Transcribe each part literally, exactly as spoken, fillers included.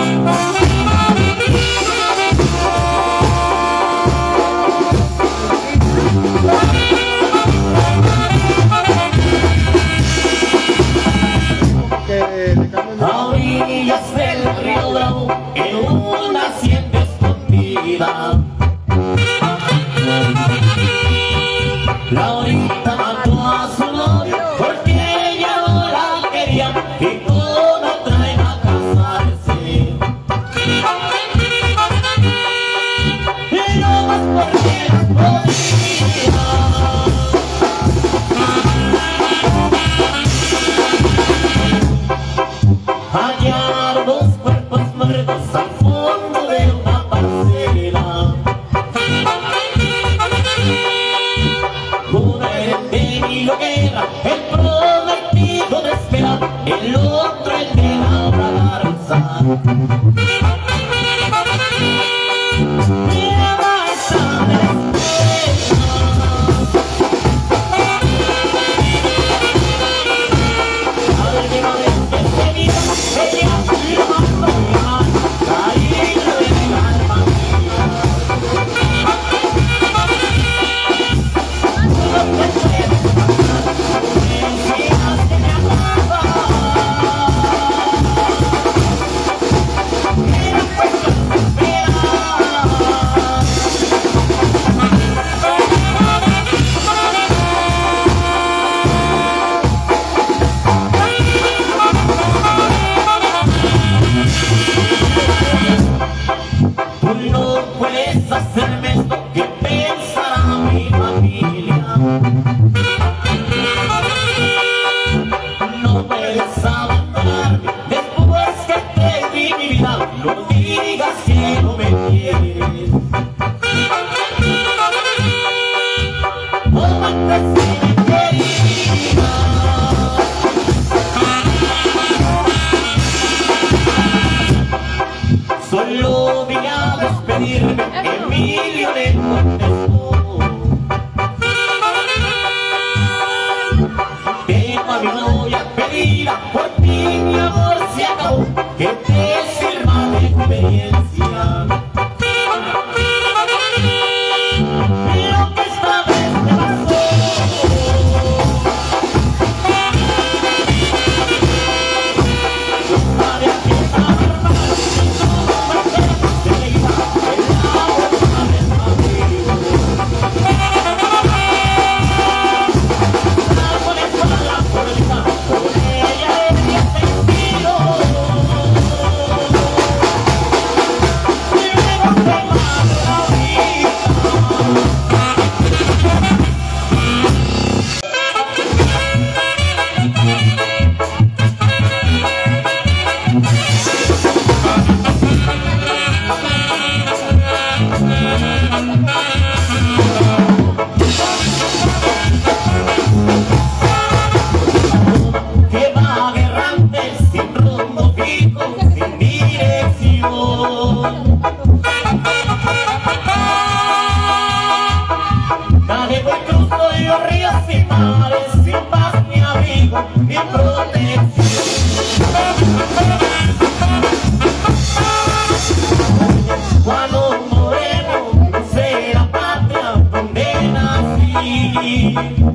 A orillas del río Bravo, en una hacienda escondida, Laurita mató a su novio porque ella no la quería y todo la traen a casarse. Y no más porque las podía. Hallaron dos cuerpos muertos al fondo de una parcela. Uno era el de Emilio Guerra, el prometido de esperar, el otro el de Laura Garza. Mi mamá está despierta. Al llegar este día, ella lo mandó llamar, caída de la alma mía. No te puedes pasar, me decías que me amaba. Era pues lo que esperaba. Tú no puedes hacerme esto que pensará mi familia. No puedes abandonarme después que te di mi vida. No digas que no me quieres. No mates que me querías. Solo vine a despedirme, Emilio le contestó. Tengo a mi novia pedida, por ti mi amor se acabó, que te sirva de experiencia. Lo que esta vez me pasó, yo sabía que estaba armado, se le iba el agua a desmadrido. Con esa la fuerza, con ella había sentido. Y luego se va la vida. Que va errante sin rumbo fijo, sin dirección. Navego y cruzo yo ríos y mares, sin paz ni abrigo ni protección. Cuando moreno crucé la patria donde nací.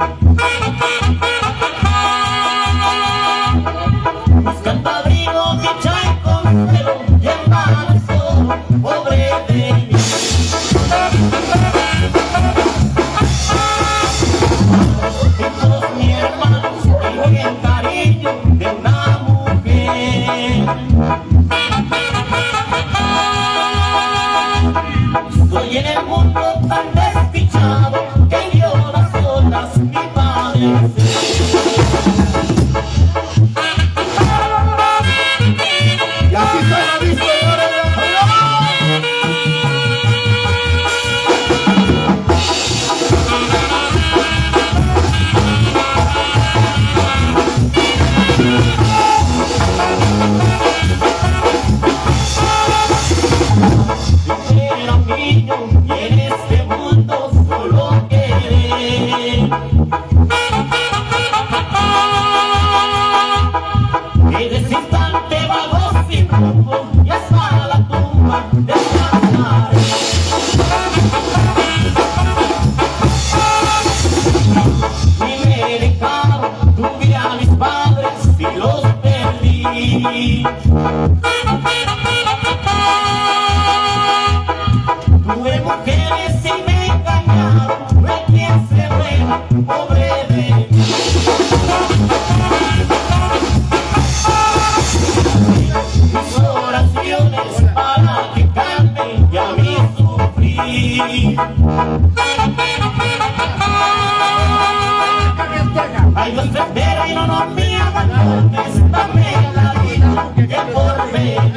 Buscando abrigo, dicha y consuelo, y en vano solo, pobre de mí. Y todos mis hermanos y el cariño de una mujer. Estoy en el mundo tan desdichado que llora solas mi padre. Y así se la viste, era un niño y en este mundo solo querer. Y de ese instante vagó sin rumbo y hasta Tuve mujeres y me engañaron, fue quien se fue, pobre de mí. Mis oraciones para que cante y a mí sufrir. Ay, Dios te espera y no nos me abandones, dame la vida que por venir.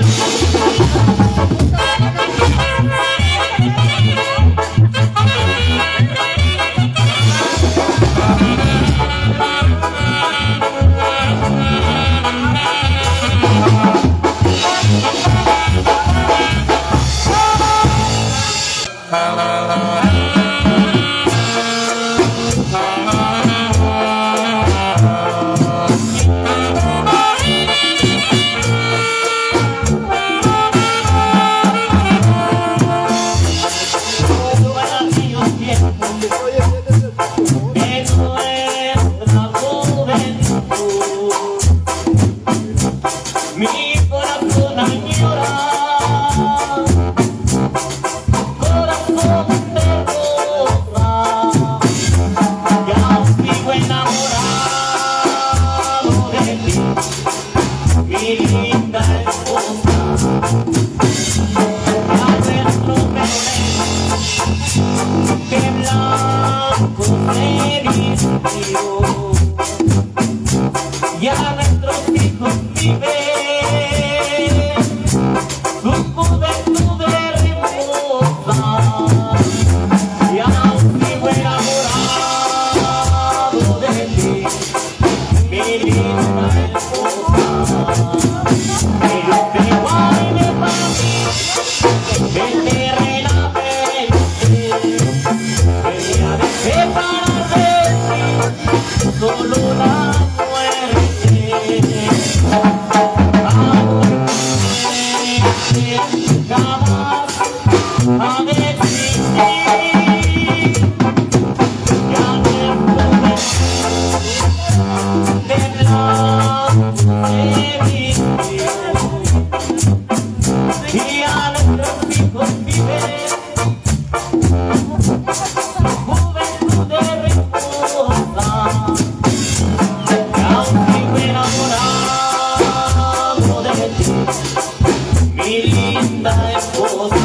Ya nuestros hijos viven su juventud hermosa, y aún sigo enamorado de ti, mi linda esposa. Pero te guarde para mí, que terrena verte, venía de separar de ti, solo la jamás ha de existir. Ya nuestro de blanco se vistió, y a nuestros hijos viven su juventud hermosa, y aún sigo enamorado de ti, mi linda esposa.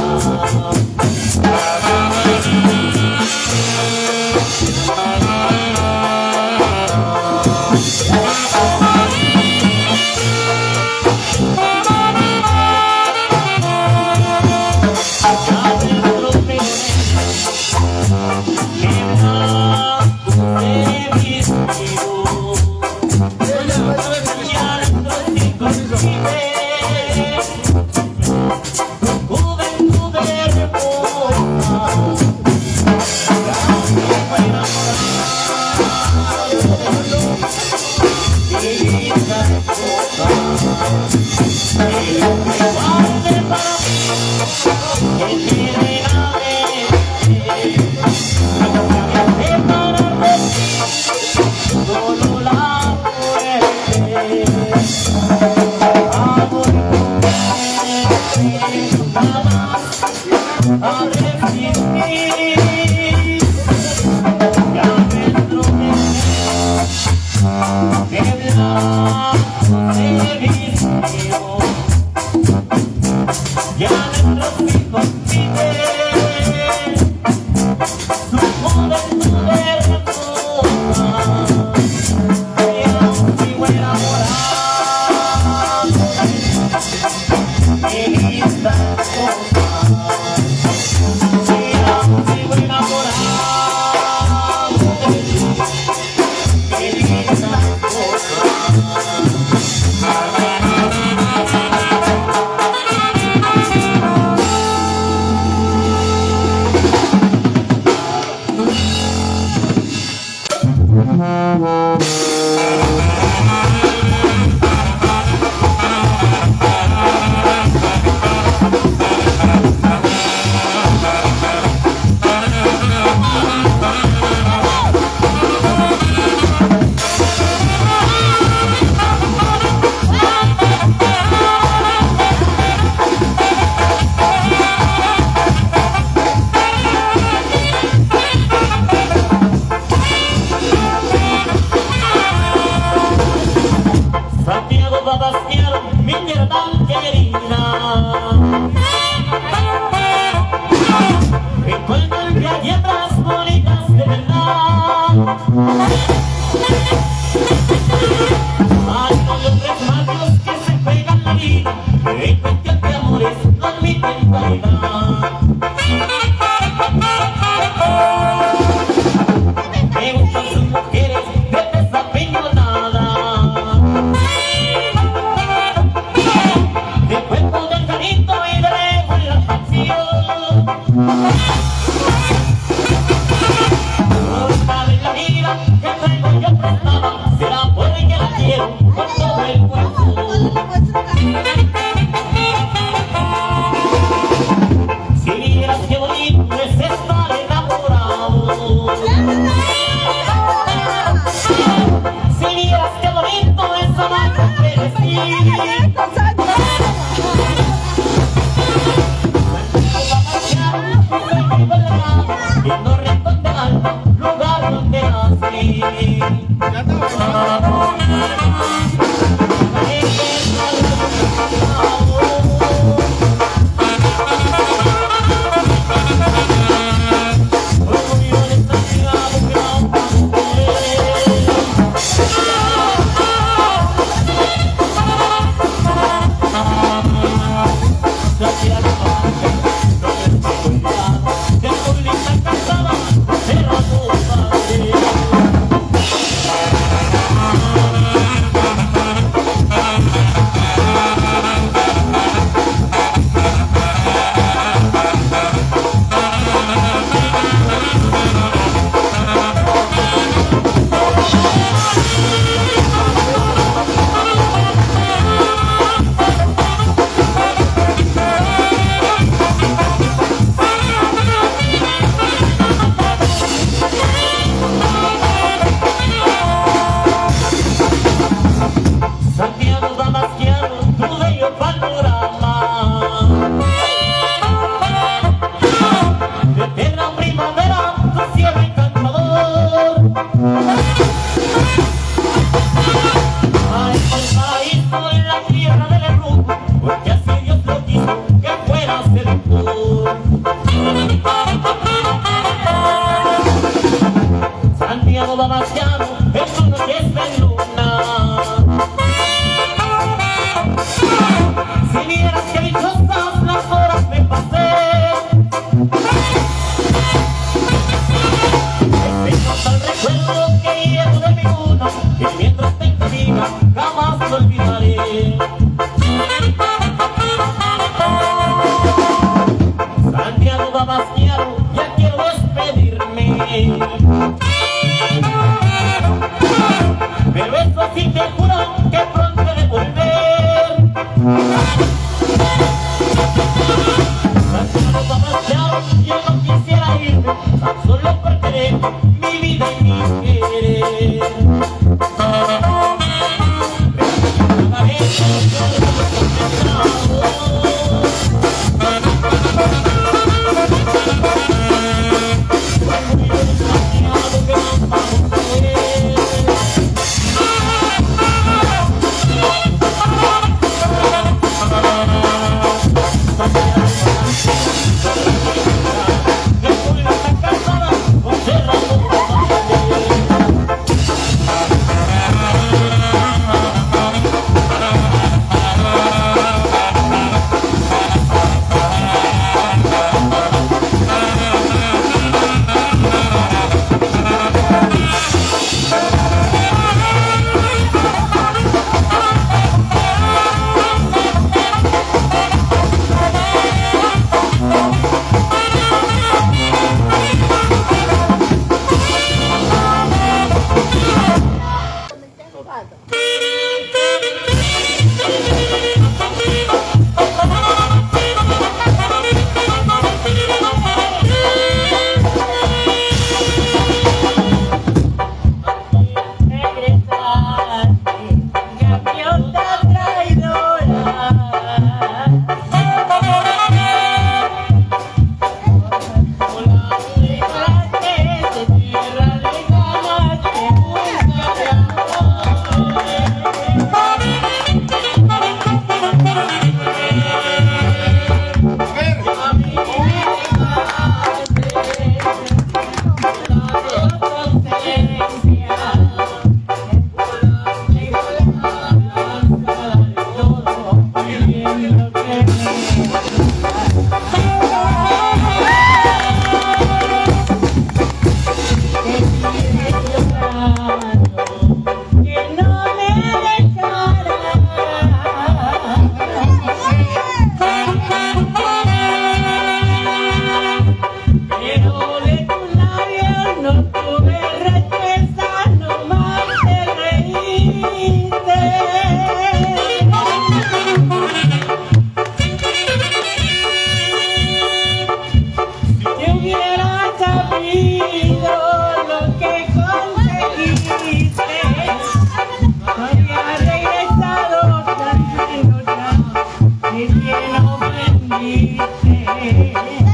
cielo bendice.